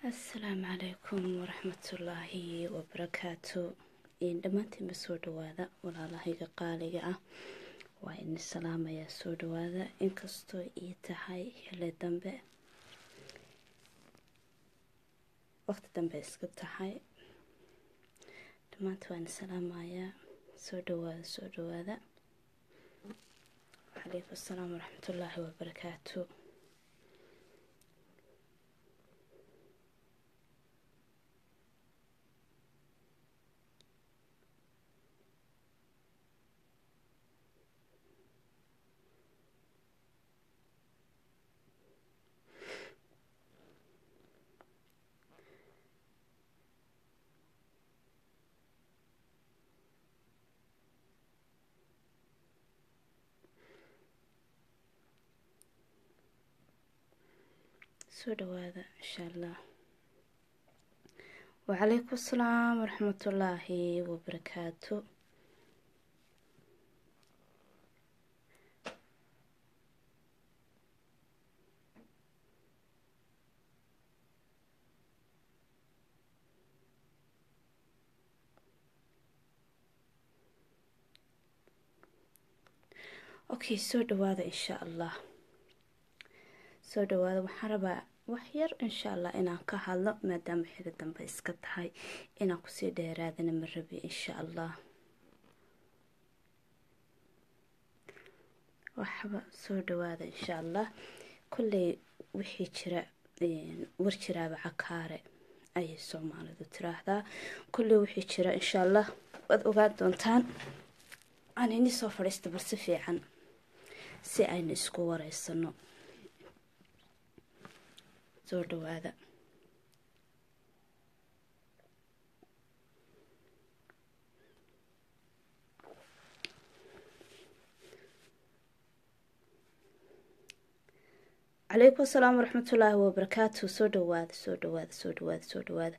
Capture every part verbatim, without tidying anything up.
السلام عليكم ورحمة الله وبركاته. إن دمانتي بسود هذا ولا الله قالي وإن السلام يا سود هذا إن كستو إيتهاي اللي دنبه وقت دنبه إسكتهاي دمانت وإن السلام يا سود هذا سود هذا عليكم السلام ورحمة الله وبركاته. سود هذا إن شاء الله. وعليكم السلام ورحمة الله وبركاته. أوكي سود هذا إن شاء الله. سود هذا وحربا وحير إن شاء الله إن كهلا ما دام حدا دم بيسكت هاي إن قصي ديرادنا من ربي إن شاء الله. وحبا سود هذا إن شاء الله كل وحي شراء ورشراء بعكارة أي سومالة تراه ذا كل وحي شراء إن شاء الله وقعد دونتان أنا إني سوف استبرسفي عن سي أين سكورة السنو سود هذا. عليكم السلام ورحمة الله وبركاته. سود هذا سود هذا سود هذا سود هذا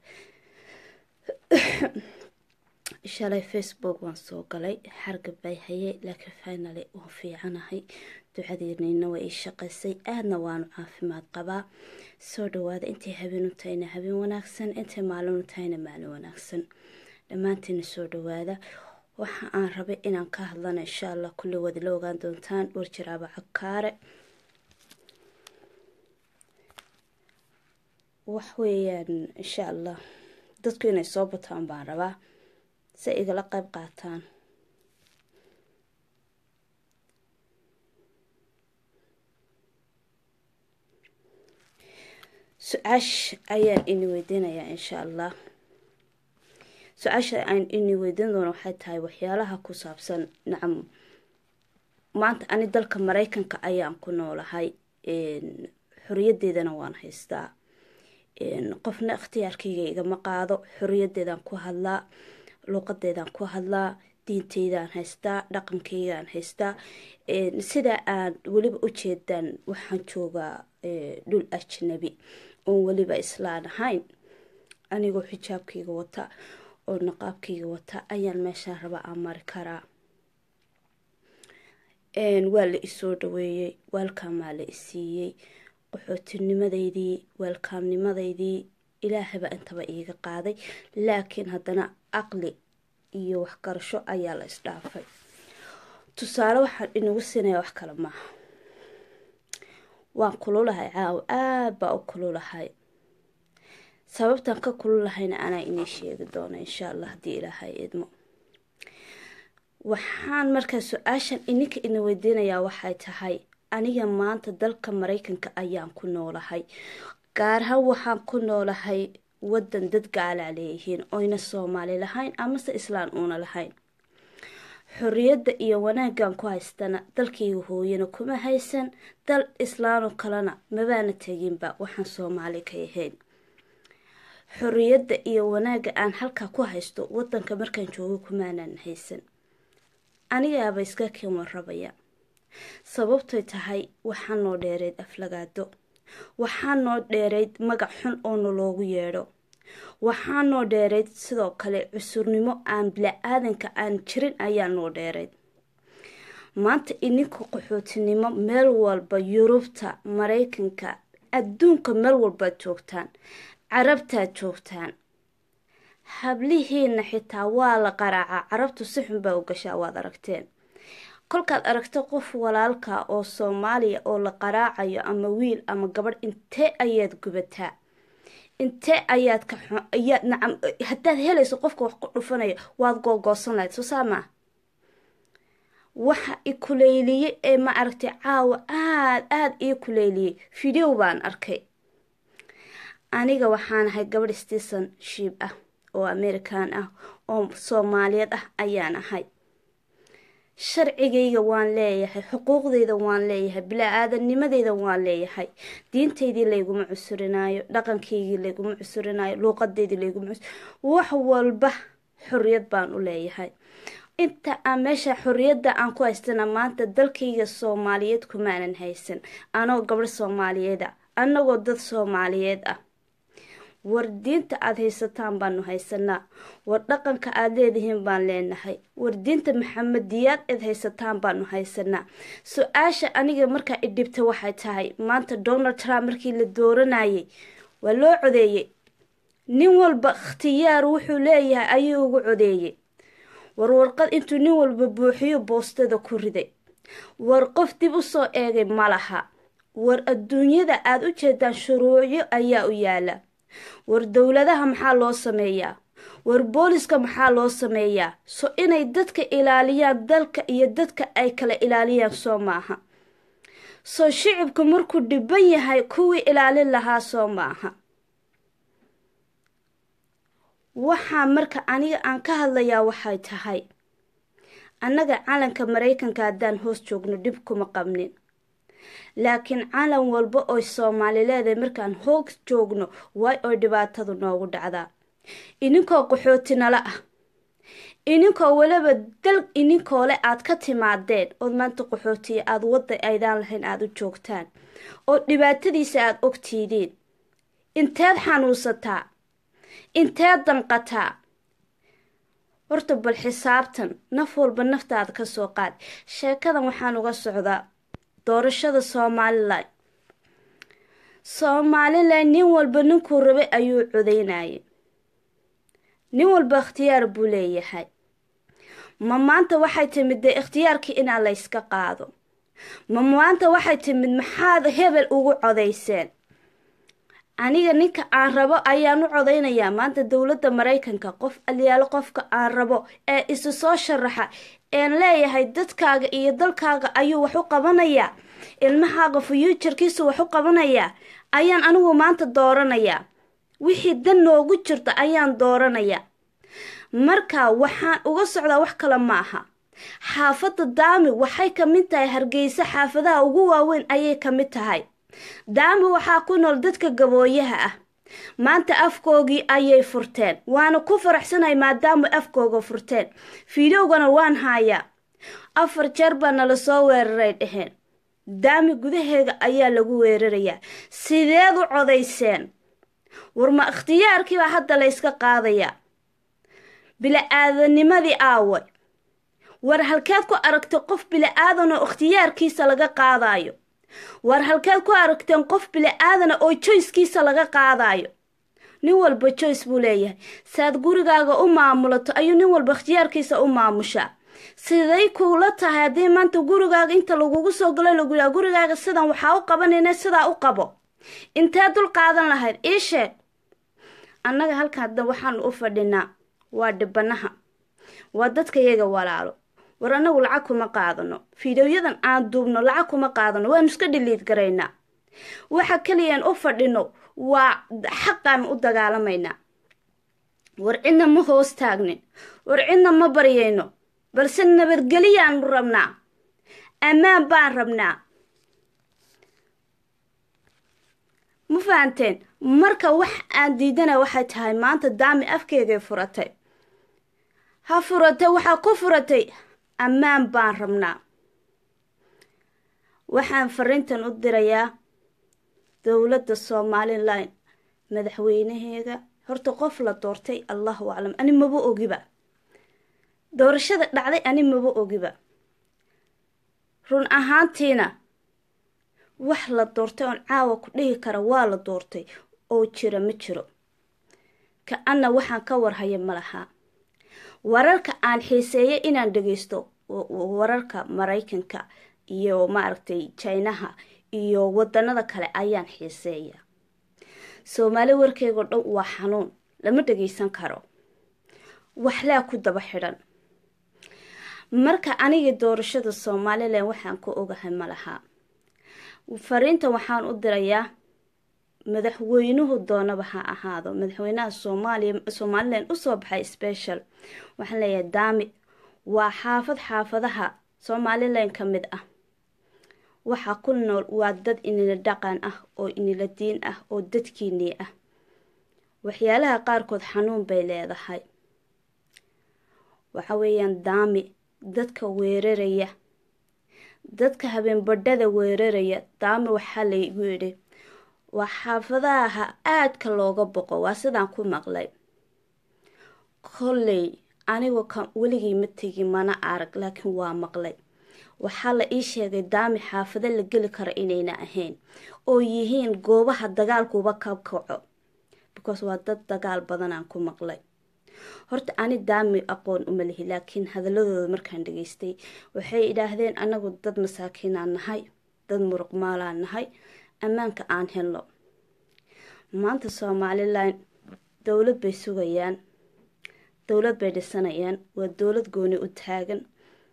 إن شاء الله فيسبوك وانسوق لي حرق بيهي لكن فاينالي وفي عناهي ducadeena inna way shaqaysay aadna waanu caafimaad qabaa. soo dhawaada intii habeen u tahayna habeen wanaagsan intii maalin u tahayna maalin wanaagsan dhammaantiin soo dhawaada. waxa aan rabay inaan ka hadlana insha Allah kulli wada la ogaan doontaan warjiraaba cakaare wax weeyaan insha Allah dadku inay soo bataan baan rabaa si igala qayb qaataan. سؤاش أيان إني ويدينا يا إن شاء الله. سؤاش أيان إني ويدين دون حتى هاي وحيالها كوسابسن. نعم ما أنت أنا دلك مريكن كأيام كنا ولا هاي إن حرية دي نوان هيستا إن قفنا اختيار كي جا مقاضو حرية دي كو هلا لغة دي كو هلا دين تيدان هيستا رقم كيان هيستا إن سيدا أن ولب أجدان وحنشوغا دول أجنبي ولبا إسلام هاين أنيقو حجابكيغا وطا أو نقابكيغا وطا أيان ماشا ربا أمار كارا إن والي إسو دويي والكامالي إسيي قحوتي نمديدي والكام نمديدي إلهي با انتبا إيغا قادي لكن هدنا أقلي إيو وحكارشو أيالا إسلافي تسالة وحان إنو السنة وحكالا معها waan kululahay caaw aad baa u kululahay sababtan ka kululahayna ana inay sheegi doono insha Allah hadii Ilaahay idmo. waxaan markaa su'aashan ininka ina weydiinayaa waxay tahay aniga maanta dalka Mareykanka ayaan ku noolahay gaar ahaan waxaan ku noolahay wadan dad gaala leeyihiin oo ina Soomaali lahayn ama se Islaan una lahayn. xurriyada iyo wanaagan ku haystana dalkayga hooyana kuma haysan dal Islaan oo kalena mabaana taginba waxaan Soomaali ka yahayn. xurriyada iyo wanaaga aan halka ku haysto wadanka markaan joogo kumaanan haysan aniga ba iska keen rabaya sababtay tahay waxaan noo dheereed aflagaado waxaan noo dheereed magac xun oo loogu yeedho waxaan noo dheereed sidoo kale cusurnimo aan bila aadanka aan jirin ayaan noo dheereed. maanta ininka qaxootinimo meel walba Yurubta Mareykanka adduunka meel walba joogtaan carabtaad joogtaan hablihiina xitaa waa la qaraacaa carabtu si xun baa u gashaa waad aragteen kolkaad aragto qof walaalka oo Soomaaliya oo la qaraacayo ama wiil ama gabadh intee ayaad gubataa intee ayaad ka ayaad nacam hadaad helayso qofka wax ku dhufanayo waad googoosan lahayd soo saama waxa ikuleeliyay ee ma aragtay caawa aad aad ii kuleeliyay video baan arkay aniga waxaan ahay gabadh citizenship ah oo American ah oo Soomaaliyeed ah ayaan ahay sharcigayga waan leeyahay xuquuqdayda waan leeyahay bilaa-aadanimadayda waan leeyahay diintaydii layguma cusurinaayo dhaqankaygii layguma cusurinaayo luuqadaydii layguma wax walba xorriyad baan u leeyahay inta aan meesha xorriyadda aan ku haystana maanta dalkayga Soomaaliyeed kumaanan haysan anoo gabadh Soomaaliyeed ah anagoo dad Soomaaliyeed ah war diinta aad haysataan baanu haysanaa war dhaqanka aad leedihiin baan leenahay war diinta maxamediyaad aad haysataan baanu haysanaa su-aasha aniga markaa idhibta waxay tahay maanta Donald Trump markii la dooranayay waa loo codeeyay nin walba ikhtiyaar wuxuu leeyahay ayuu ugu codeeyay war warqad intuu nin walba buuxiyo boostada ku riday war qof dib u soo eegay malaha war adduunyada aad u jeedaan shuruucyo ayaa u yaala war dawladaha maxaa loo sameeyaa war booliska maxaa loo sameeyaa so inay dadka ilaaliyaan dalka iyo dadka ay kala ilaaliyaan soo maaha soo shicibku markuu dhiban yahay kuwii ilaalin lahaa soo maaha waxaa marka aniga aan ka hadlayaa waxay tahay annaga calanka Mareykanka haddaan hoos joogno dhib kuma qabnin laakiin calan walba oo Soomaaliyeed markaan hoos joogno way oo dhibaatadu noogu dhacdaa ininkoo qaxootinala ah ininkoo waliba dal ininkoo le aad ka timaadeen oo maanta qaxootiye aad wada aydaan lahayn aad u joogtaan oo dhibaatadiisa aad ogtiideen inteed xanuunsataa inteed danqataa horta bal xisaabtan naf walba naftaada ka soo qaad sheekadan waxaan uga socdaa doorashada Soomaaliland Soomaaliland nin walba ninkuu rabay ayuu codeynayay nin walba ikhtiyaar buu leeyahay ma maanta waxay timid ikhtiyaarkii in la iska qaado ma maanta waxay timid maxaad hebel ugu codeyseen aniga ninka aan rabo ayaan u codeynayaa maanta dawladda Mareykanka qof aliyaal qofka aan rabo ee isu soo sharaxa een leeyahay dadkaaga iyo dalkaaga ayuu wax u qabanayaa ilmahaaga future-kiisa wax u qabanayaa ayaan anigu maanta dooranayaa wixii dan noogu jirta ayaan dooranayaa marka waxaan uga socdaa wax kale ma aha xaafadda Daami waxay ka mid tahay Hargeysa xaafadaha ugu waaweyn ayay ka mid tahay Daami waxaa ku nool dadka gabooyaha ah maanta afkoogii ayay furteen waana ku faraxsanahay maadaama afkooga furteen fiidowgana waan hayaa afar jeer baa nala soo weeraray dheheen Daami gudaheega ayaa lagu weerarayaa sideed u codeyseen war ma ikhtiyaarkii baa hadda la iska qaadayaa bilaa-aadanimadii aaway war halkeed ku aragtay qof bilaa-aadan oo ikhtiyaarkiisa laga qaadayo war halkeed ku aragteen qof bilaa-aadan oo choice-kiisa laga qaadayo nin walba choice buu leeyahay saad gurigaaga u maamulato ayuu nin walba ikhtiyaarkiisa u maamushaa siday kula tahay haddii maanta gurigaaga inta lagugu soo galo lagu yidhaa gurigaaga sidan waxaa u qabanayna sidaa u qabo intee dul qaadan lahayd ii sheeg annaga halkan hadda waxaan u fadhinaa waa dhibanaha waa dadka iyaga walaalo war anagu lacag kuma qaadano fiidowyadan aan duubno lacag kuma qaadano waanu iska dhiliid garaynaa waxa kaliyaan u fadhino waa xaqaan u dagaalamaynaa war cidna ma hoos taagnin war cidna ma baryayno balse nabadgelyaanu rabnaa ammaan baan rabnaa ma fahanteen marka wax aan diidana waxay tahay maanta Daami afkeegay furatay ha furatay waxaa ku furatay ammaan baan rabnaa waxaan fariintan u dirayaa dawladda Soomaaliland madaxweynaheega horta qof la doortay Allahu a'lam ani maba ogiba doorashada dhacday ani maba ogiba run ahaantiina wax la doortay oo caawa ku dhihi kara waa la doortay oo jira ma jiro ka-anna waxaan ka warhaya ma laha. wararka aan xiiseeyo inaan dhageysto wararka Mareykanka iyo maaragtay Chinaha iyo wadanada kale ayaan xiiseeya. Soomaali warkeyga dhow waa xanuun, lama dhageysan karo, wax la ku daba xidhan. marka aniga doorashada Soomaaliland waxaan ku ogahay ma laha. fariinta waxaan u dirayaa madaxweynuhu doonaba ha ahaado, madaxweynaha Soomaaliya Somaliland u soo baxay special waxaan leeyahay daami waa xaafad xaafadaha Somaliland kamid ah. waxa ku nool waa dad inila dhaqan ah oo inila diin ah oo dadkiinii ah. waxyaalaha qaarkood xanuun bay leedahay. waxa weeyaan daami dadka weeraraya, dadka habeen badhada weeraraya, daami waxa la igu yiri waa xaafadaha aadka looga boqo. waa sidaan ku maqlay. kolley anigu kan weligii ma tegi mana arag, laakiin waa maqlay. waxaa la ii sheegay daami xaafado la geli karo inayna ahayn oo yihiin goobaha dagaalkuba ka kaco, because waa dad dagaal badan aan ku maqlay. horta ani daami aqoon uma lihi, laakiin hadaladooda markaan dhageystay waxay idhaahdeen anagu dad masaakiin aan nahay, dad muruq maal aan nahay, ammaanka aan helno. maanta Somaliland dowlad bay sugayaan, dowlad bay dhisanayaan, waa dowlad gooni u taagan.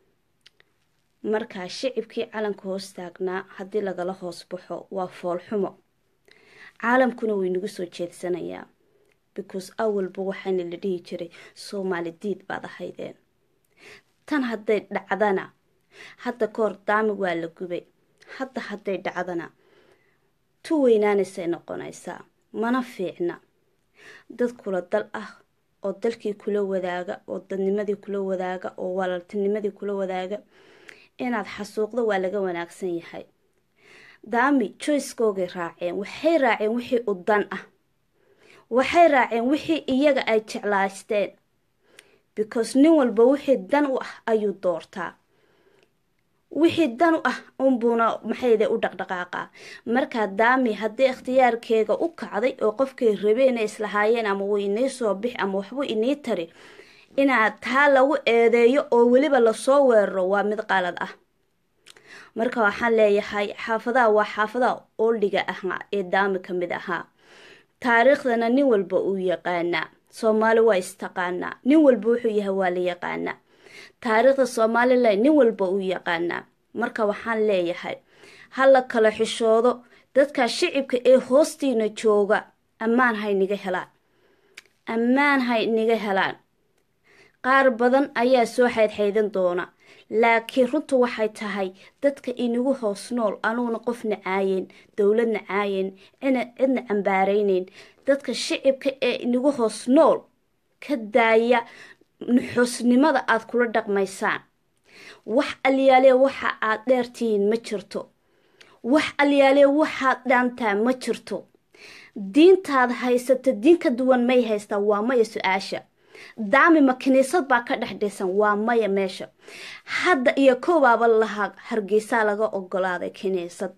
marka shicibkii calanka hoos taagnaa haddii lagala hoos baxo waa fool xumo. caalamkuna way nagu soo jeedsanayaa, because awalba waxaana la dhihi jiray Soomaali diid baad ahaydeen. tan hadday dhacdana hadda koor daami waa la gubay, hadda hadday dhacdana tu weynaanaysay noqonaysaa, mana fiicna. dad kula dal ah oo dalkii kula wadaaga, oo dadnimadii kula wadaaga, oo walaaltinimadii kula wadaaga, inaad xasuuqdo waa laga wanaagsan yahay. daami choice-koogay raaceen, waxay raaceen wixii u dan ah, waxay raaceen wixii iyaga ay jeclaysteen, because nin walba wixii dan u ah ayuu doortaa. wixii dan u ah unbuuna maxayde u dhaqdhaqaaqa. markaa daami haddii ikhtiyaarkeega u kacday oo qofkay rabeen islahaayeen ama way inii soo bix ama waxba inii tari, inaad taa lagu eedeeyo oo weliba lasoo weeraro waa mid qalad ah. marka waxaan leeyahay xaafadaha waa xaafadaha oldhiga ah ee daami ka mid ahaa. taariikhdana nin walba uu yaqaanaa, Soomaali waa istaqaanaa, nin walba wuxuu yahay waa la yaqaanaa. taariikhda Somaliland nin walba uu yaqaanaa. marka waxaan leeyahay hala kala xishoodo, dadka shicibka ee hoostiina jooga ammaan hay niga helaan, ammaan hay niga helaan. qaar badan ayaa soo xaydxaydan doona, laakiin runtu waxay tahay dadka inagu hoos nool anuuna qofna caayeen, dowladna caayeen, cidna cambaarayneyn. dadka shicibka ee inagu hoos nool ka daaya nuxusnimada aad kula dhaqmaysaan. wax alyaale waxa aad dheertihiin ma jirto, wax alyaale waxaad dhaantaa ma jirto. diintaad haysata diin ka duwan may haystaa, waa maya su-aasha. daami ma kiniisad baa ka dhex dhisan, waa maya meesha. hadda iyo koobaaba lahaa Hargeysa laga ogolaaday kiniisad.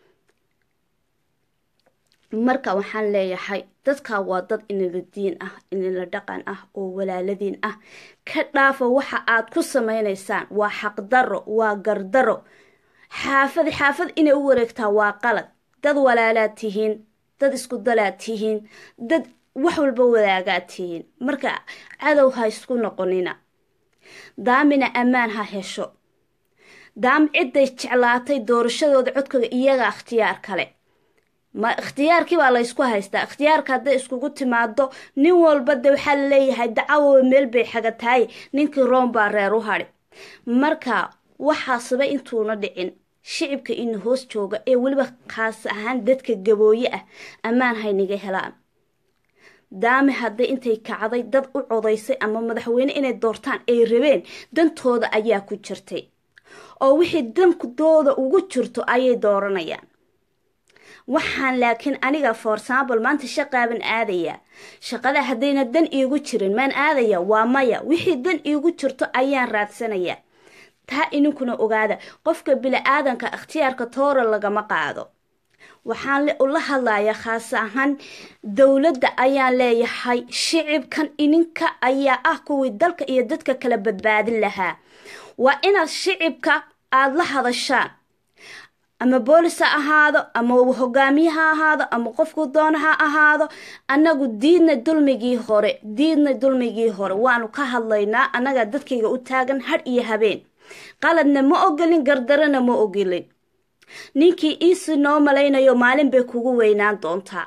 marka waxaan leeyahay dadka waa dad inala diin ah, inala dhaqan ah, oo walaaladiin ah. ka dhaafa waxa aad ku sameynaysaan, waa xaqdaro, waa gardaro. xaafad xaafad inay u wareegtaa waa qalad. dad walaalaad tihiin, dad isku dalaad tihiin, dad wax walba wadaagaad tihiin. marka cadow ha isku noqonina. daamina ammaan ha hesho. daam ciday jeclaatay doorashadooda codkooda iyaga ikhtiyaar kale. ma ikhtiyaarkii baa la isku haystaa. ikhtiyaarka hadday iskugu timaado nin walba de waxaa la leeyahay dacawo meel bay xagataay, ninkii room baa reer u hadhi. marka waxaasaba intuuna dhicin shicibka in hoos jooga ee weliba khaas ahaan dadka gabooye ah ammaan hay niga helaan. daami hadday intay kacday dad u codaysay ama madaxweyne inay doortaan ay rabeen, dantooda ayaa ku jirtay, oo wixii dankooda ugu jirto ayay dooranayaan. waxaan laakiin aniga for example maanta shaqaaban aadaya, shaqada haddayna dan iigu jirin maan aadaya, waa maya. wixii dan iigu jirto ayaan raadsanaya. taa ininkuna ogaada, qofka bili-aadanka ikhtiyaarka toora lagama qaado. waxaan ula hadlayaa khaas ahaan dowladda ayaan leeyahay shicibkan ininka ayaa ah kuwii dalka iyo dadka kala badbaadin lahaa waa inaad shicibka aada la hadashaan ama boolis ha ahaado ama hogaamiye ha ahaado ama qofku doona ha ahaado annagu diidna dulmigii hore diidna dulmigii hore waanu ka hadlaynaa annaga dadkayga u taagan hadh iyo habeen qaladna ma ogolin gardarana ma ogolin ninkii iisi noo malaynayo maalin bay kugu weynaan doontaa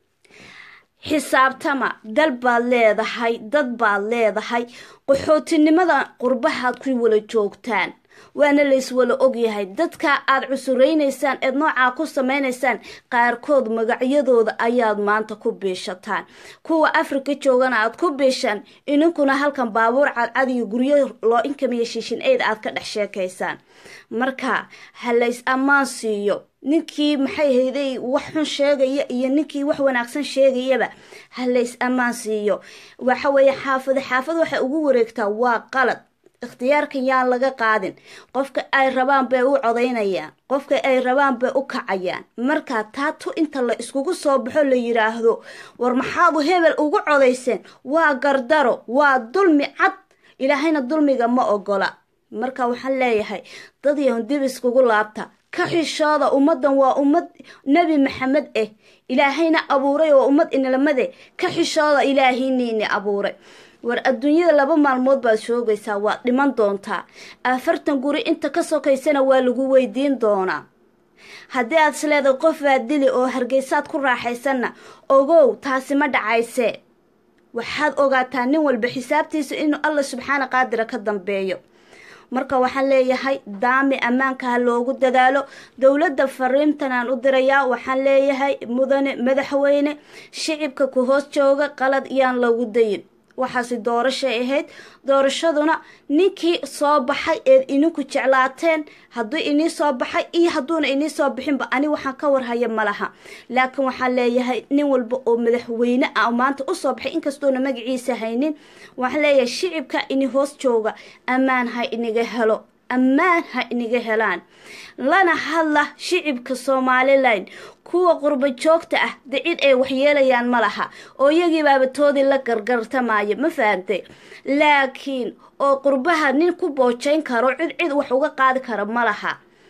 xisaabtama dal baad leedahay dad baad leedahay qaxootinimada qurbahaad ku wala joogtaan waana layswala ogyahay dadka aad cusuraynaysaan eed noocaa ku samaynaysaan qaarkood magacyadooda ayaad maanta ku biishataan kuwa afrika joogana aad ku biishaan ininkuna halkan baabuur cadcad iyo guryo loo inkamiyo shishin eed aad ka dhex sheekaysaan marka halays ammaan siiyo ninkii maxay hayday wax xun sheegaya iyo ninkii wax wanaagsan sheegayaba halays ammaan siiyo waxa weeye xaafada xaafad waxay ugu wareegtaa waa qalad ikhtiyaarkan yaan laga qaadin qofka ay rabaan bay u codaynayaan qofka ay rabaan bay u kacayaan marka taatu inta la iskugu soo baxo la yiraahdo war maxaad hebel ugu codayseen waa gardaro waa dulmi cad ilaahayna dulmiga ma ogola marka waxaan leeyahay dad yahan dib iskugu laabta ka xishooda ummadan waa ummad nabi maxamed eh ilaahayna abuuray oo ummad inlamade ka xishooda ilaahayniina abuuray war adduunyada laba maalmood baad shoogaysaa waa dhiman doontaa afartan guri inta ka sokaysana waa lagu weydiin doonaa haddii aad isleedahay qof baa dili oo hargeysaad ku raaxaysanna ogow taasi ma dhacaysee waxaad ogaataa nin walba xisaabtiisa inuu alla subxaana qaadira ka dambeeyo marka waxaan leeyahay daami ammaanka ha loogu dadaalo dowladda fariintan aan u dirayaa waxaan leeyahay mudane madaxweyne shicibka ku hoos jooga qalad iyaan lagu dayin waxaasi doorashay ahayd doorashaduna ninkii soo baxay eed ininku jeclaateen hadduu inii soo baxay iyo hadduuna inii soo bixinba ani waxaan ka warhaya malaha laakiin waxaan leeyahay nin walba oo madaxweyne ah maanta usoo baxay inkastoona magaciisa haynin waxaan leeyahay shicibka ini hoos jooga ammaan ha iniga helo ammaan ha iniga helaan lana hadla shicibka Somaliland kuwa qurba joogta ah dicid ay waxyeelayaan malaha oo iyagii baabatoodii la gargartamaayo ma fahamtay laakiin oo qurbaha nin ku boojayn karo cid cid wax uga qaadi kara malaha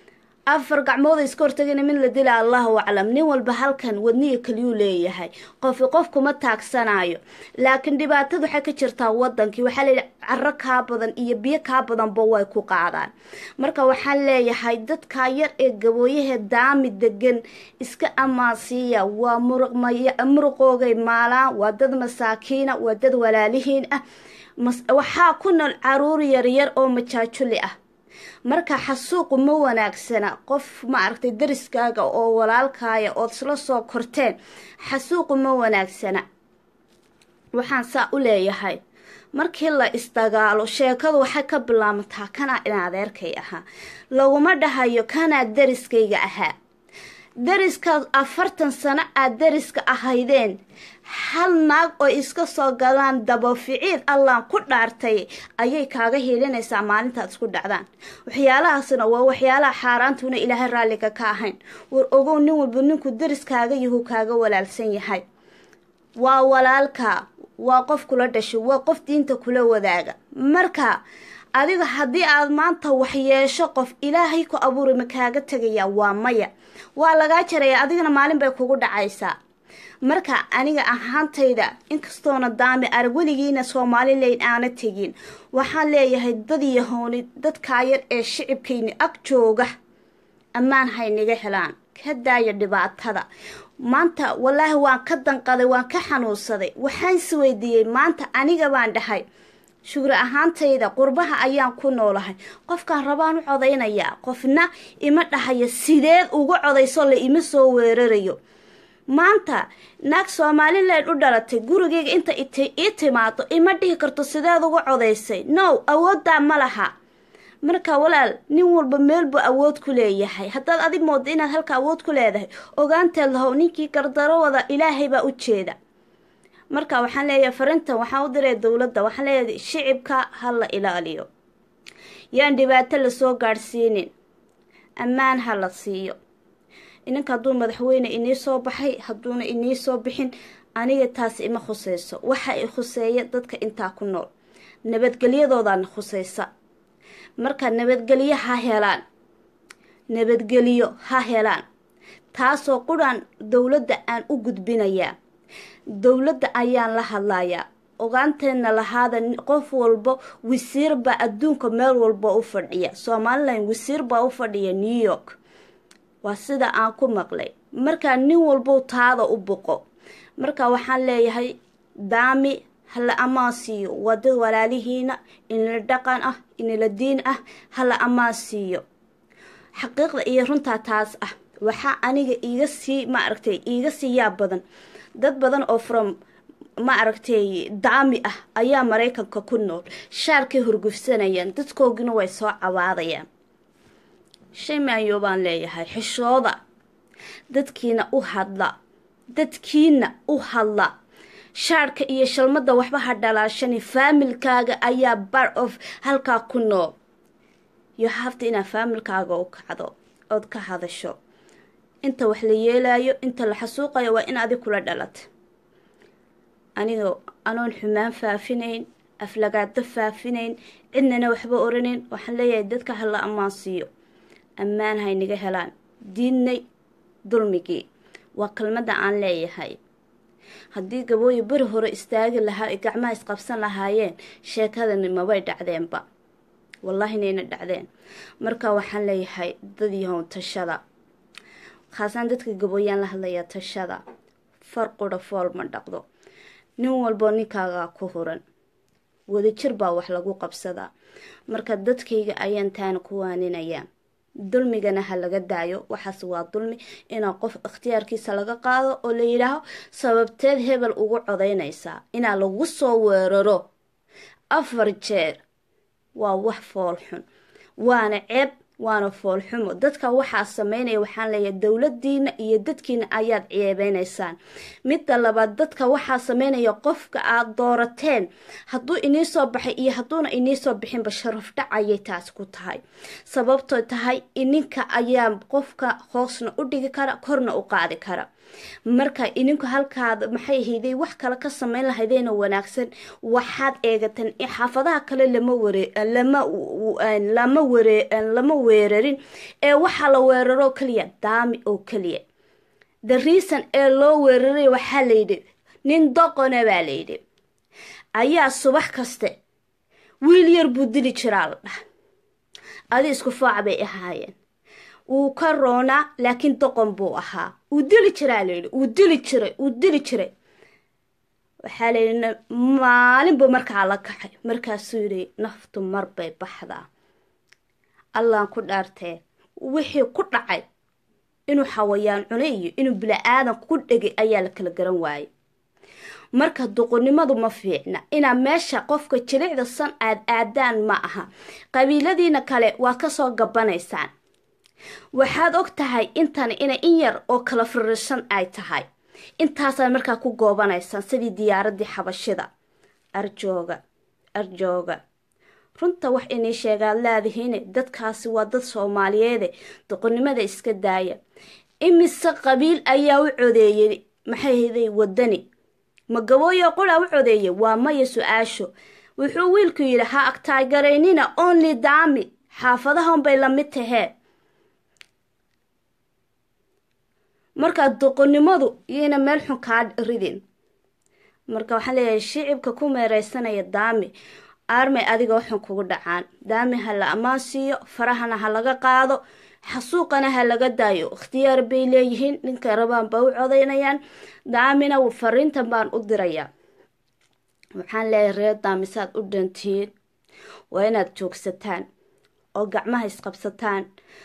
afar gacmood iska hortagina mid la dila Allahu aclam nin walba halkan wadniga kaliyu leeyahay qof qof kuma taagsanayo laakiin dhibaatada waxa ka jirta wadankii waxa la carro ka badan iyo biyo ka badan ba way ku qaadaan marka waxaan leeyahay dadka yar ee gabooyaha daami degan iska amaasiya waa muruqmaya muruqoogay maalaan waa dad masaakiina waa dad walaalihiin ah waxa ku nool caruur yar yar oo majaajuli ah marka xasuuqu ma wanaagsana qof ma aragtay dariskaaga oo walaalkaaya oo isla soo korteen xasuuqu ma wanaagsana waxaan saa u leeyahay markii la istagaalo sheekadu waxay ka bilaabataa kana in adeerkay ahaa laguma dhahayo kana dariskayga ahaa dariska afartan sano aad dariska ahaydeen hal naag oo iska soo galaan dabo ficiid allah ku dhaartay ayay kaaga heelanaysaa maalintaad isku dhacdaan waxyaalahaasna waa waxyaalaha xaaraantuna ilaahay raaliga ka ahayn war ogow nin walba ninku dariskaaga yahu kaaga walaalsan yahay waa walaalka waa qof kula dhashay waa qof diinta kula wadaaga marka adiga haddii aad maanta waxyeesho qof ilaahay ku abuuray ma kaaga tagayaa waa maya waa laga jaraya adigana maalin bay kugu dhacaysaa marka aniga ahaantayda inkastoona daami arag weligiina Somaliland aana tagin waxaan leeyahay dad yahooni dadka yar ee shicibkayni ag jooga ammaan hayniga helaan ka daaya dhibaatada maanta wallahi waan ka danqaday waan ka xanuunsaday waxaan isweydiiyay maanta aniga baan dhahay shukri ahaantayda qurbaha ayaan ku noolahay qofkaan rabaan u codaynaya qofna ima dhahayo sideed ugu codayso la ima soo weerarayo maanta naag Somaliland u dhalatay gurigeyga inta ii timaado ima dhihi karto sideed ugu codaysay no awooda ma laha marka walaal nin walba meelba awood ku leeyahay haddaad adig moodo inaad halka awood ku leedahay ogaanteed lahow ninkii gardaro wada ilaahay baa u jeeda marka waxaan leeyahay farintan waxaan u diray dawladda waxaan leeyahay shicibka hala ilaaliyo yaan dhibaato la soo gaarsiinin ammaan hala siiyo inanka hadduu madaxweyne inii soo baxay hadduuna inii soo bixin aniga taas ima khuseyso. waxa i khuseeya dadka intaa ku nool, nabadgelyadoodana khuseysa. marka nabadgelyo ha helaan, nabadgelyo ha helaan. taasoo quraan dowladda aan u gudbinayaa, dowladda ayaan la hadlayaa. ogaanteena lahaada qof walba wasiir baa adduunka meel walba u fadhiya. Somaliland wasiir baa u fadhiya New York, waa sida aan ku maqlay. marka nin walba taada u boqo. marka waxaan leeyahay daami hala amaasiyo wada walaalihiina in la dhaqan ah in la diin ah hala amaasiyo. xaqiiqda iyo runta taas ah waxa aniga iiga sii ma aragtay iiga sii yaab badan. dad badan oo from ma aragtay daami ah ayaa Mareykanka ku nool, shaarkay hurgufsanayaan, dadkoogina way soo cawaadayaan. shay ma ayo baan leeyahay xishooda, dadkiina u hadla, dadkiina u hadla. shaarka iyo shalmada waxba ha dhalaashani, familkaaga ayaa part of halkaa ku nool. you have to ina familkaaga u kacdo ood ka hadasho. inta wax la yeelayo, inta la xasuuqayo waa in adiga kula dhalat. aniga anoon xumaan faafinayn, aflagaado faafinayn, cidnana waxba oranayn, waxaan leeyahay dadka hala amaansiyo, ammaan hay naga helaan. diidnay dulmigii waa kelmadda aan leeyahay. haddii gabooyo bari hore istaagi lahaa ee gacmaha isqabsan lahaayeen sheekadani mabay dhacdeenba, wallahi inayna dhacdeen. marka waxaan leeyahay dad yahow tashada, khaasan dadka gabooyaan la hadlaya tashada. farqudha fool ma dhaqdo. nin walbo ninkaaga ku huran, wadajir baa wax lagu qabsadaa. marka dadkayga ayaan taana ku waaninayaa, dulmigana ha laga daayo. waxaas waa dulmi inaa qof ikhtiyaarkiisa laga qaado oo la yidhaaho sababteed hebel ugu codaynaysaa, inaa lagu soo weeraro afar jeer. waa wax fool xun, waana ceeb, waana fool xumo. dadka waxaa sameynaya waxaan leeyahay dowladiina iyo dadkiina ayaad ceebeynaysaan. midda labaad, dadka waxaa sameynaya qofka aad doorateen hadduu inii soo baxay iyo hadduuna inii soo bixinba sharaf dhac ayay taas ku tahay. sababtoo tahay ininka ayaa qofka hoosna u dhigi kara, korna u qaadi kara. marka ininku halkaad maxay ahaydey wax kale ka sameyn lahaydeen oo wanaagsan waxaad eegatan xaafadaha kale lama ware lama lama ware lama weerarin ee waxa la weeraro kaliya daami oo kaliya. the reason ee loo weeraray waxa la yidhi nin doqona baa la yidhi ayaa subax kaste wiil yar buu dili jiraa la dhaha. adi isku faac bay ahaayeen. uu ka roona laakiin doqon buu ahaa. uu dili jiraa la yidhi uu dili jiray uu dili jiray waxaa la yidhi maalinba markaa la kaxay. markaasuu yidhi naftu mar bay baxdaa. allaan ku dhaartee wixii ku dhacay inuu xawayaan cunay iyo inuu bila'aadan ku dhegay ayaa la kala garan waayay. marka doqonnimadu ma fiicna. inaa meesha qofka jilicda san aad aadaan ma aha. qabiiladiina kale waa kasoo gabanaysaan. waxaad og tahay intan inay in yar oo kala firirsan ay tahay. intaasaad markaa ku goobanaysaan sidii diyaaradii xabashida. arjooga arjooga runta wax inay sheegaad laadihiin. dadkaasi waa dad Soomaaliyeed, doqonnimada iska daaya. imise qabiil ayaa u codeeyay maxay ahaydey wadani? ma gabooyo qura u codeeyay? waa maya su-aasho. wuxuu wiilku yidhi ha agtaagereynina only daami, xaafadahan bay la mid tahee. marka doqonnimadu iyana meel xun kaa ridin. marka waxaan leeyahay shicibka ku meereysanaya daami armay adiga waxan kugu dhacaan. daami ha la amaasiyo, farahana ha laga qaado, xasuuqana ha laga daayo. ikhtiyaar bay leeyihiin, ninka rabaan ba u codeynayaan. daamina fariintan baan u dirayaa. waxaan leeyahay reer daami saad u dhantiin waa inaad joogsataan oo gacmaha isqabsataan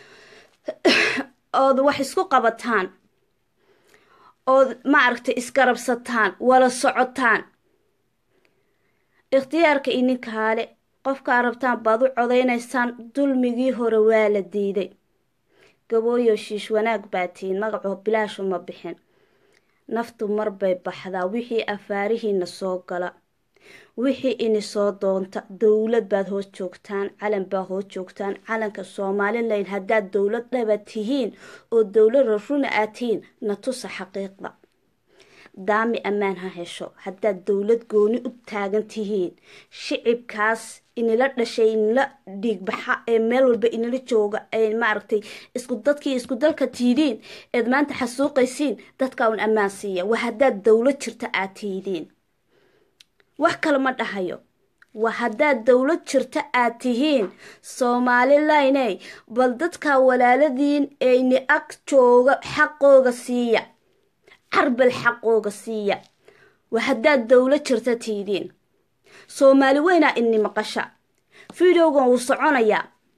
ood wax isku qabataan ood ma aragtay isgarabsataan, wala socotaan. ikhtiyaarka ininka hale qofka rabtaan baad u codeynaysaan. dulmigii hore waa la diiday. gabooyo shiish wanaag baatiin, magaco bilaashu ma bixin. naftu mar bay baxdaa wixii afaarihiina soo gala. wixii ini soo doonta dowlad baad hoos joogtaan calan baa hoos joogtaan calanka Soomaaliland haddaad dowlad dhaba tihiin oo dowlad runa aad tihiin na tusa xaqiiqda daami ammaan ha hesho haddaad dowlad gooni u taagan tihiin shicibkaas inila dhashay inila dhiigbaxa ee meel walba inila jooga ee maaragtay isku dadkii isku dalka tiidiin eed maanta xasuuqaysiin dadka un ammaan siiya waa haddaad dowlad jirta aad tiidiin wax kale ma dhahayo waa haddaad dowlad jirta aad tihiin Soomaaliland bal dadka walaaladiin ee ni ag jooga xaqooga siiya carbal xaqooga siiya waa haddaad dowlad jirta tiidiin Soomaali weyna inni maqasha fiidowgan uu soconaya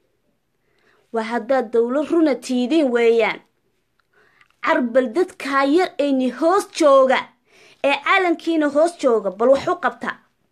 waa haddaad dowlad runa tiidiin weeyaan carbal dadka yar ee ni hoos jooga ee calankiina hoos jooga bal wax u qabta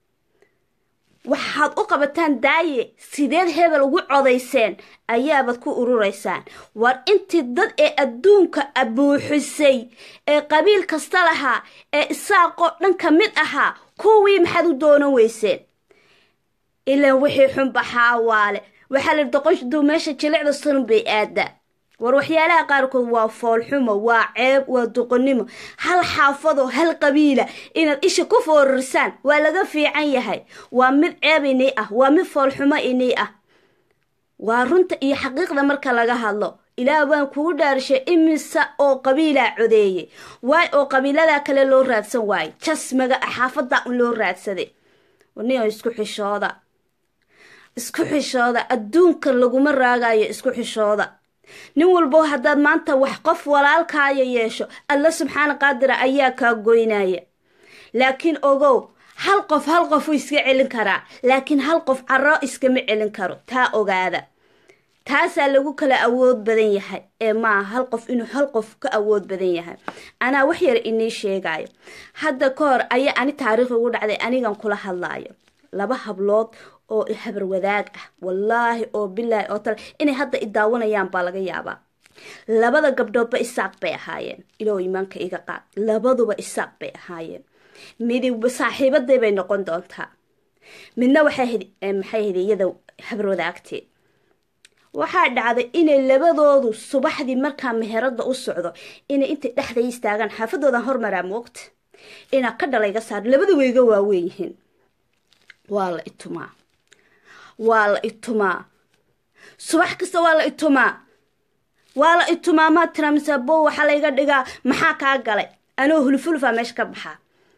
waxaad u qabataan daaye sideed hebel ugu codayseen ayaabad ku urureysaan war intii dad ee adduunka abuuxisay ee qabiil kasta lahaa ee isaaqo dhan ka mid ahaa kuwii maxaad u doonan weyseen ilaa wixii xun baxaa waale waxaa la doqoshdu meesha jilicda sun bay aadaa war waxyaalaha qaarkood waa foolxumo waa ceeb waa duqonnimo hal xaafado hal qabiila inaad isha ku foorirsaan waa laga fiican yahay waa mid ceeb inay ah waa mid foolxumo inay ah waa runta iyo xaqiiqda marka laga hadlo ilaa baan kugu dhaarshay imisa oo qabiila codeeyay waay oo qabiilada kale loo raadsan waay jasmaga xaafada un loo raadsaday waniyo isku xishooda isku xishooda adduunka laguma raagayo isku xishooda nin walbo haddaad maanta wax qof walaalkaaya yeesho alla subxaana qaadira ayaa kaa goynaya laakiin ogow hal qof hal qof uu iska celin karaa laakiin hal qof carro iskama celin karo taa ogaada taasaa lagu kala awood badan yahay ee maaha hal qof inuu hal qof ka awood badan yahay anaa wax yar inii sheegayo hadda ka hor ayaa ani taariikh ugu dhacday anigan kula hadlaayo laba hablood oo habar wadaag ah wallaahi oo bilaahi oo tal inay hadda i daawanayaan baa laga yaabaa labada gabdhoodba isaaq bay ahaayeen ilaa iimaanka iga qaad labaduba isaaq bay ahaayeen midi saaxiibaday bay noqon doontaa midna waxay maxay hidiyada habar wadaagteed waxaa dhacday inay labadoodu subaxdii markaa meherada u socdo inay inta dhexda istaagaan xaafadoodan hormaraa moogta inaa ka dhalayga saar labada weyga waaweyn yihiin waa la itumaa waa la itumaa subax kasta waa la itumaa waa la itumaa maa tira mise bo waxaa layga dhigaa maxaa kaa galay anoo hulfulfaa meesha ka baxaa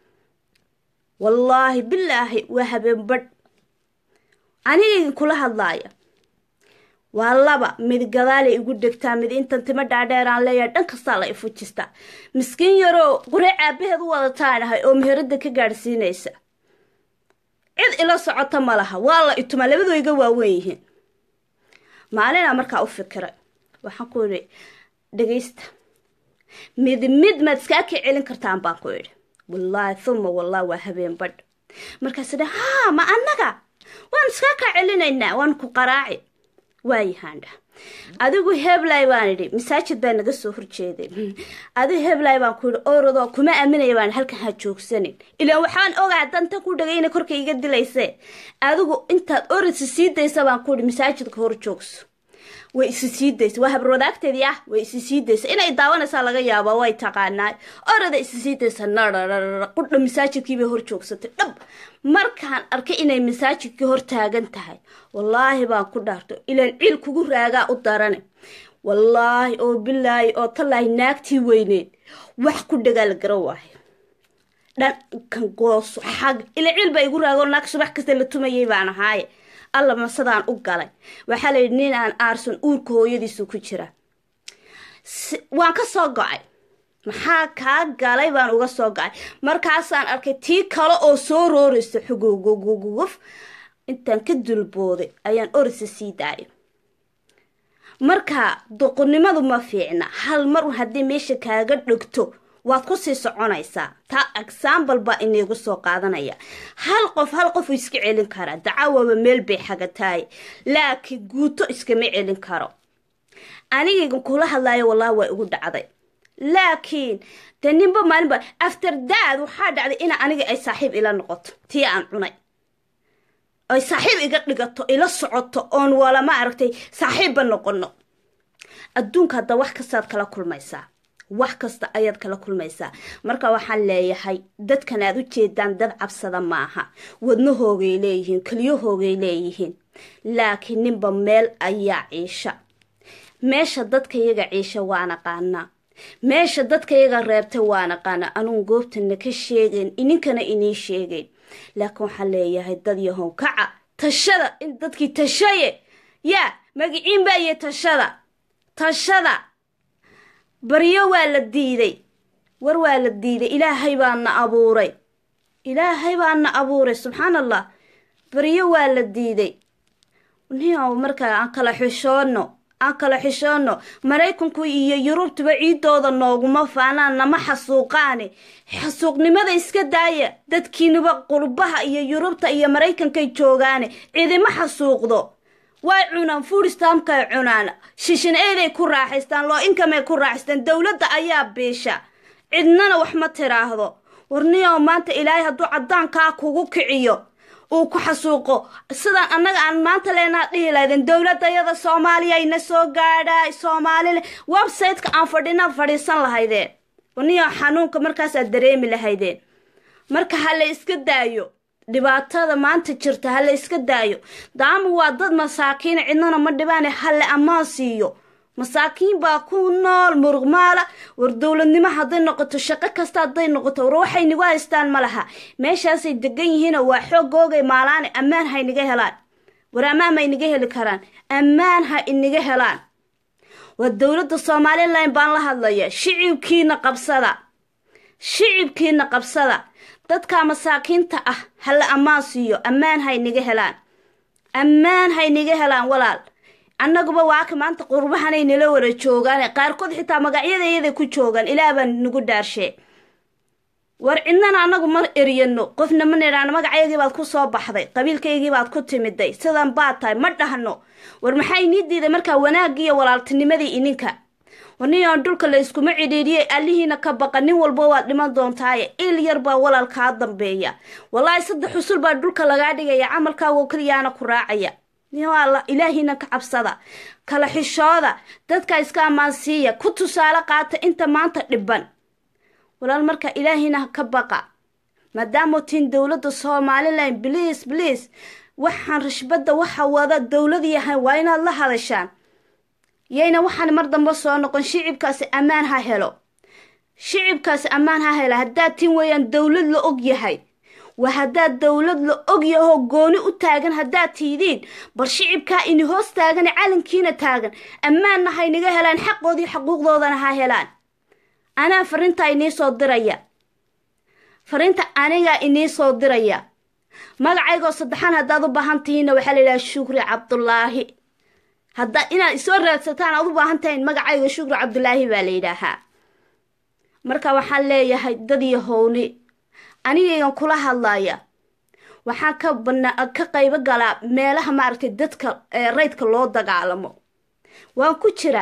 wallaahi bilaahi waa habeen badh aniga kula hadlaaya waa laba mid gadaale igu dhegtaa mid intan timo dhaadheeraan leeyahay dhan kastaa la ifujistaa miskiin yaroo quraac aabaheed u wadataanahay oo meherada ka gaadhsiinaysa cid ila socota ma laha waa la itumaa labadooyga waaweyn yihiin maalina markaa u fikiray waxaan ku yidhi dhegaysta mid mid maad iskaa ka celin kartaan baan ku yidhi wallaahi thuma wallaahi waa habeen badh markaas idha haa ma annaga waan iskaa kaa celinaynaa waan ku qaraaci waayahaandha adigu heblay baan idhi masaajid baa naga soo horjeeday adigu heblay baan ku yidhi orodoo kuma aaminaya baan halkan ha joogsanin ilaan waxaan ogaa danta ku dhagayna korka iga dilaysee adigu intaad orodsi sii daysa baan ku yidhi masaajidka hor joogso way isi sii daysa waa habar wadaagteedii ah way isi sii daysa inay daawanaysaa laga yaaba way taqaanaa orada isi sii daysa nararara qudha masaajidkii bay hor joogsatay dhab markaan arkay inay masaajidkii hor taagan tahay wallaahi baan ku dhaarto ilaan ciil kugu raagaa u darane wallaahi oo bilaahi oo talaahi naagtii weyneed wax ku dhagaal garo waahay dhankan gooso xag ila ciil baa igu raagoo naag subax kasta la tumayay baan ahaaye alla masadaan u galay waxaa la yidhi nin aan aarsan uurka hooyadiisu ku jira waan ka soo go-ay maxaa kaa galay baan uga soo go-ay markaasaan arkay tii kale oo soo rooraysa xuguguguguf intaan ka dulbooday ayaan orisa sii daayo marka doqonnimadu ma fiicna hal mar haddii meesha kaaga dhegto waad ku sii soconaysaa taa example baa inagu soo qaadanaya hal qof hal qof uu iska celin karaa dacawaba meel bay xagataay laakiin guuto iskama celin karo aniga kula hadlaayo wallaahi way ugu dhacday laakiin de ninba maalinba after that waxaa dhacday ina aniga ay saaxiib ila noqoto tii aan cunay ay saaxiib iga dhigato ila socoto oon wala ma aragtay saaxiibba noqono adduunka hadda wax kastaad kala kulmaysaa wax kasta ayaad kala kulmaysaa marka waxaan leeyahay dadkan aad u jeedaan dad cabsada maaha wadnahoogay leeyihiin kaliyahoogay leeyihiin laakiin ninba meel ayaa ciisha meesha dadka iyaga ciisha waa naqaanaa meesha dadka iyaga reebtay waa naqaanaa anuun goobtana ka sheegayn ininkana inii sheegayn laakiin waxaan leeyahay dad yahoon kaca tashada in dadkii tashaye yaa magiciin baaye tashada tashada baryo waa la diiday war waa la diiday ilaahay baana abuuray ilaahay baana abuuray subxaan allah baryo waa la diiday niyo markaa aan kala xishoono aan kala xishoono maraykanku iyo yurubtuba ciidooda nooguma faanaan nama xasuuqaane xasuuqnimada iska daaya dadkiinuba qurbaha iyo yurubta iyo maraykankay joogaane ciidima xasuuqdo way cunaan food stampkay cunaan shishin eeday ku raaxaystaan loo inkamay ku raaxaystaan dowladda ayaa beesha cidnana wax ma tiraahdo warniyo maanta ilaahay hadduu caddaankaa kugu kiciyo uu ku xasuuqo sidaan annaga aan maanta leenaa dhihi lahaydeen dowladda yada soomaaliya ina soo gaadhaa soomaalile websiteka aan fadhina fadhiisan lahaydeen warniyo xanuunka markaasaad dareemi lahaydeen marka ha la iska daayo dhibaatada maanta jirta ha la iska daayo daamu waa dad masaakiin cidnana ma dhibaane halle ammaan siiyo masaakiin baa ku nool muruqmaala war dowladnimo hadday noqoto shaqo kasta hadday noqoto war waxay nigu haystaan ma laha meeshaasay degan yihiin waa xoogoogay maalaane ammaan ha inaga helaan war ammaan ma inaga heli karaan ammaan ha inaga helaan waa dowladda Soomaaliland baan la hadlaya shicibkiina qabsada shicibkiina qabsada dadka masaakiinta ah hal ammaan siiyo ammaan hay niga helaan ammaan hay niga helaan walaal annaguba waa ka maanta qurbahanay nila wara joogaan qaarkood xitaa magacyadayada ku joogan ilaa baan nagu dhaarshay war cidnana annagu mar eriyano qofna ma neeraan magacaygii baad ku soo baxday qabiilkaygii baad ku timiday sidan baad tahay ma dhahno war maxay niidiida marka wanaag iyo walaaltinimadii ininka waniyo dhulka la isku ma cidhiidiyay alihiina ka baqa nin walba waa dhiman doontaaye il yar baa walaalka dambeeya wallahi saddex xusul baa dhulka laga dhigaya amalkaaga kaliyaana ku raacaya niyo allah ilaahina ka cabsada kala xishooda dadka iska amaansiya ku tusaale qaata inta maanta dhiban walaal marka ilaahina ka baqa maadaama tiin dawladda Soomaaliland please please waxaan rashbada waxa wada dawlad yahay waa inaad la hadashaan yayna waxaan mar dambe soo noqon shicibkaasi ammaan ha helo shicibkaasi ammaan ha helo hadaa tiin weeyaan dawlad la og yahay wa hadaa dawlad la og yahay gooni u taagan hadaa tiidin bar shicibka in hoos taagan calankiina taagan ammaan ha inaga helaan xaqoodii xuquuqdoodana ha helaan ana farinta inii soo diraya farinta aniga inii soo diraya magacaygo saddexan hadaad u baahantihiin waxa la ilaahay Shukri Cabdullaahi hadda ina isoo raadsataan aad u baahantahay magacayga Shukri Cabdullaahi baa leeyahay marka waxaan leeyahay dad yahooni aniga kula hadlaya waxaan ka bana ka qayb gala meelaha maartay dadka raydka loo dagaalamo waan ku jira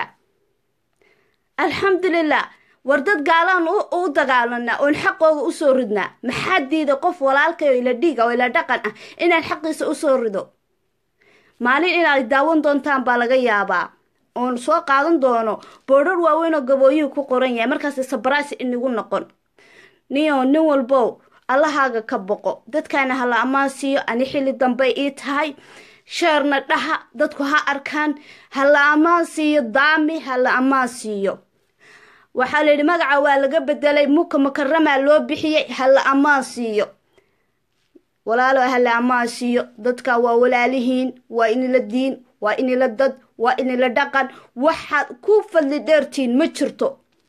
alxamdulillah wardad gaalaan u dagaalana oo xaqooga u soo ridna maxaa diiday qof walaalkay ila dhiga oo ila dhaqan ah inaan xaqiisa u soo rido maalin inaad daawan doontaan baa laga yaabaa oon soo qaadan doono boodhar waaweyn oo gabooyin ku qoran yahay markaas sabraas inagu noqon niyo nin walbo allahaaga ka boqo dadkana hala amaan siiyo ani xilli dambe ii tahay sheerna dhaha dadku ha arkaan hala amaan siiyo daami hala amaan siiyo waxa la yiri magaca waa laga bedelay muka makarama loo bixiyay hala amaan siiyo walaalo hala amaan siiyo dadka waa walaalihiin waa in la diin waa in la dad waa in la dhaqan waxa ku fadli dheertiin ma jirto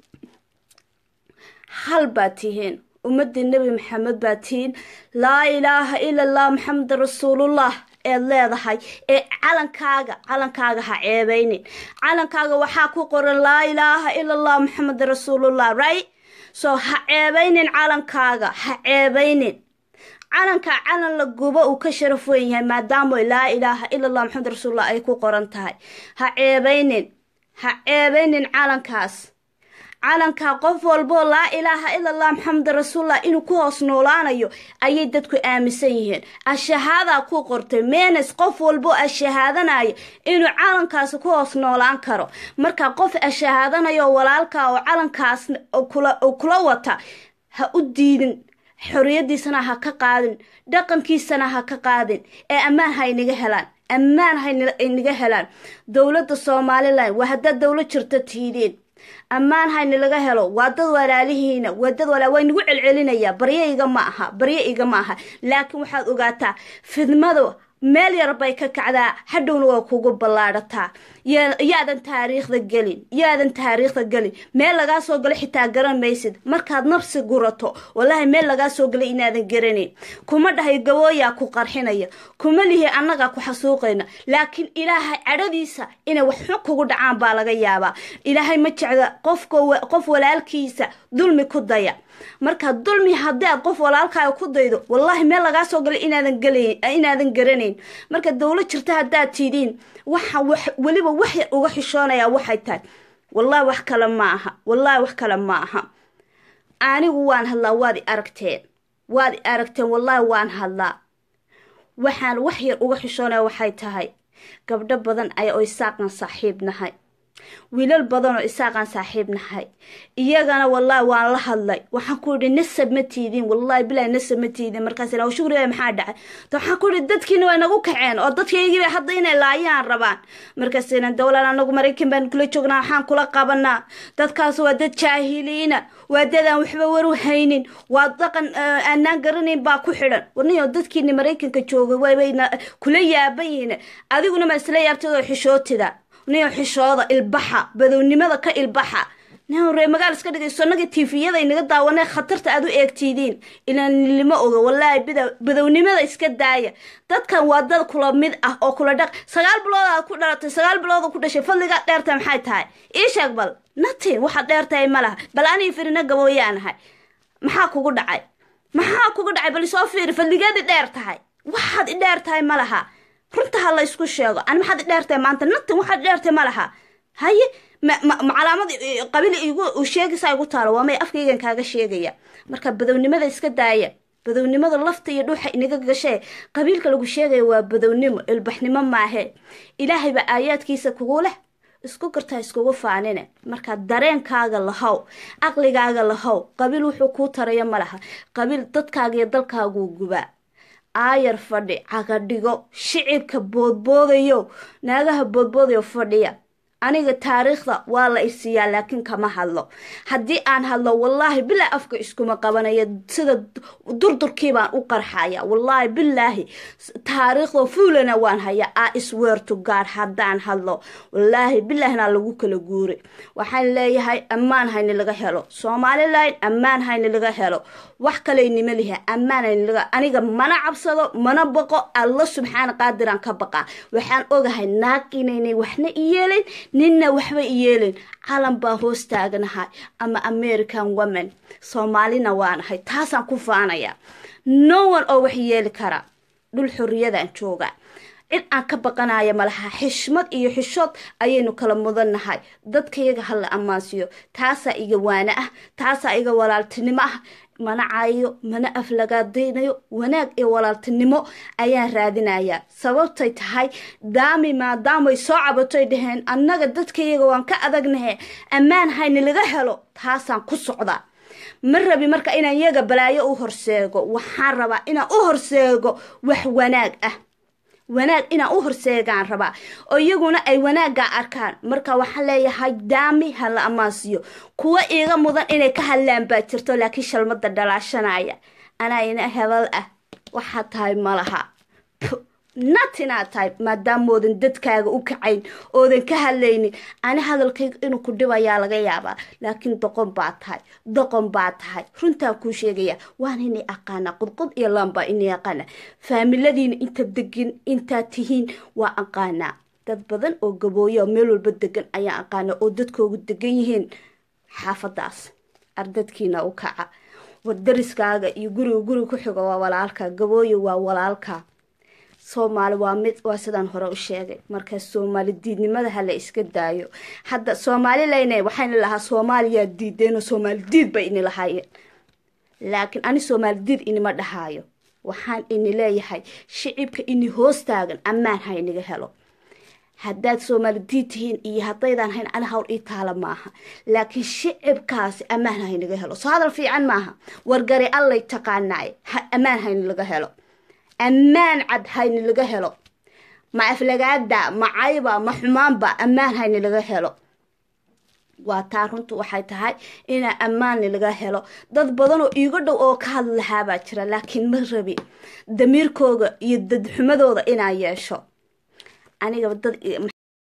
hal baatihiin ummadda nabi maxamed baatiin laa ilaaha illa allah muhammad rasuulullah ee leedahay ee calankaaga calankaaga ha ceebaynin calankaaga waxa ku qoran laa ilaaha illa allah muhammad rasuulullah right so ha ceebaynin calankaaga ha ceebaynin calanka calan la gubo uu ka sharaf weyn yahay maadaama laa ilaaha illa allah muhammad rasuulullah ay ku qoran tahay ha ceebaynin ha ceebaynin calankaas calanka qof walbo laa ilaaha ila allah maxamed rasuulullah inuu ku hoos noolaanayo ayay dadku aaminsan yihiin ashahaada ku qortay meenas qof walbo ashahaadanayo inuu calankaas ku hoos noolaan karo marka qof ashahaadanayo walaalka oo calankaas kula kula wata ha u diidin xoriyadiisana ha ka qaadin dhaqankiisana ha ka qaadin ee ammaan ha inaga helaan ammaan ha inaga helaan dowladda Soomaaliland waa hadda dowlad jirta tiideen ammaan hayna laga helo waa dad walaalihiina waa dad walaa way nagu celcelinaya baryayga ma aha baryayga ma aha laakiin waxaad ogaataa fidmadu meel yar bay ka kacdaa hadhowna waa kugu ballaadhataa yaadan taariikhda gelin yaadan taariikhda gelin meel laga soo galay xitaa garan maysid markaad nafsi gurato wallahi meel laga soo galay inaadan garanin kuma dhahay gabooya ku qarxinaya kuma lihi annaga ku xasuuqayna laakiin ilaahay cadhadiisa inay wax xun kugu dhacaan baa laga yaabaa ilaahay ma jecla qofka qof walaalkiisa dulmi ku daya marka dulmi haddii qof walaalkaaga ku daydo wallahi meel laga soo galay inaadan galay inaadan garanin marka dawlad jirta haddaad tiidin waxa waliba wax uga xishoonaya waxay tahay wallahi wax kale ma aha wallahi wax kale ma aha anigu waan hadlaa waad aragteen waad aragteen wallahi waan hadlaa waxaan wax yar uga xishoonaya waxay tahay gabdho badan ay oo isaaqan saaxiibnahay wiilal badan oo isaaqan saaxiibnahay iyagana wallahi waan la hadlay waxaan ku yiri nasab ma tiidin wallahi bilaa nasab ma tiidin markaas ina shukriga maxaa dhacay to waxaan ku yiri dadkiina way nagu kaceen oo dadkaygii bay hadda inay laayaan rabaan markaas ina dawlad anagu Mareykan baan kula joognaa waxaan kula qabanaa dadkaas waa dad jaahiliina waa dad aan waxba war u haynin waa dhaqan aanan garanin baa ku xidhan warniyo dadkiina Mareykanka joogay way bayna kula yaabayeen adiguna ma isla yaabtay xishootida niyo xishooda ilbaxa badownimada ka ilbaxa niyo reer magaal iska dhigayso naga tifiyada inaga daawanay khatarta aad u eegtiidin ilaan lima oga wallahi badownimada iska daaya dadkan waa dad kula mid ah oo kula dhaq sagaal bilood aad ku dhalatay sagaal bilood ku dhashay fadliga dheerta maxay tahay ii sheeg bal natin waxa dheertay malaha bal ani firina gabooyaanahay maxaa kugu dhacay maxaa kugu dhacay bal soo fiir fadligeeda dheer tahay waxaad dheer tahay malaha runta hal isku sheego aan maxad dheertay maanta natin waxa dheertay malaha haye macalaamad qabiil igu u sheegaysa igu taalo waa may afkaygan kaaga sheegaya marka badownimada iska daaya badownimada lafta iyo dhuuxa inaga gashay qabiilka lagu sheegayo waa badownimo ilbaxnimo maahe ilaahay ba aayaadkiisa kugu leh isku gartaa iskugu faanine marka dareenkaaga lahaw aqligaaga lahaw qabiil wuxuu ku tarayo malaha qabiil dadkaaga iyo dalkaaga uu gubaa ayar fadhi caga dhigo shicibka boodboodayo naagaha boodboodayo fadhiya aniga taariikhda waa la isiyaa laakiin kama hadlo haddii aan hadlo wallahi bilaa afka iskuma qabanaya sida durdurkii baan u qarxaya wallahi billahi taariikhda fuulana waan haya I swear to God haddaan hadlo wallahi billahina lagu kala guuray waxaan leeyahay ammaan hayni laga helo Soomaaliland ammaan hayni laga helo wax kale inima liha ammaan hayni laga aniga mana cabsado mana baqo Allah subhanahu qadiran ka baqa waxaan ogahay naaqinay waxna iyeelin ninna waxba iyeelin calan baa hoos taaganahay ama American woman Soomaalina waanahay taasaan ku faanaya no one oo wax yeeli kara dhul xurriyadaan jooga in aan ka baqanayo malaha xishmad iyo xishood ayaynu kala mudanahay dadkayga hal amaasiyo taasa iga waana ah taasa iga walaaltinimo ah mana caayo mana aflagaadeynayo wanaag iyo walaaltinimo ayaan raadinaya sababtay tahay daami maadaamay soo cabatay dhaheen annaga dadkayga waan ka adagnahay ammaan hayni laga helo taasaan ku socdaa ma rabi marka inaan iyaga balaayo u horseego waxaan rabaa inaan u horseego wax wanaag ah wanaag inaan u horseegaan rabaa oo iyaguna ay wanaaga arkaan marka waxaan leeyahay daami hala amaasiyo kuwa iiga mudan inay ka hadlaan baa jirto laakiin shalmada dhalaashanaya ana ina hebel ah waxa tahay malaha natina tahay maadaamoodan dadkaaga u kacayn oodan ka hadlaynin ana hadalkayga inuu ku dhibayaa laga yaabaa laakiin doqon baa tahay doqon baa tahay runtaa ku sheegaya waan inay aqaana qodqod iyo lamba inay aqaana faamiladiina inta degin inta tihiin waa aqaana dad badan oo gabooyo meel walba degan ayaa aqaana oo dadkoogu degan yihiin xaafadaas ardadkiina u kaca wadariskaaga iyo guriga guriga ku xiga waa walaalka gabooyo waa walaalka soomaali waa mid waa sidaan hore u sheegay marka soomaali diidnimada hala iska daayo hadda soomaali leynay waxayna lahaa soomaaliya diideen oo soomaali diid bay in lahaayeen laakiin ani soomaali diid inima dhahayo waxaan in leeyahay shicibka in hoos taagan amaan hayniga helo haddaad soomaali diid tihiin iyo haddaydan hayn ana hawl ii taala maaha laakiin shicibkaasi amaan hayniga helo soo hadal fiican maaha wargari allay taqaanaay amaan hayni laga helo amaan cad hayni laga helo ma aflagaada ma cayba ma xumaanba amaan hayni laga helo waa taa runtu waxay tahay ina amaan laga helo dad badan oo iiga dhow oo ka hadlahaa baa jira laakiin ma rabi damiirkooga iyo dad xumadooda inaa yeesho aniga dad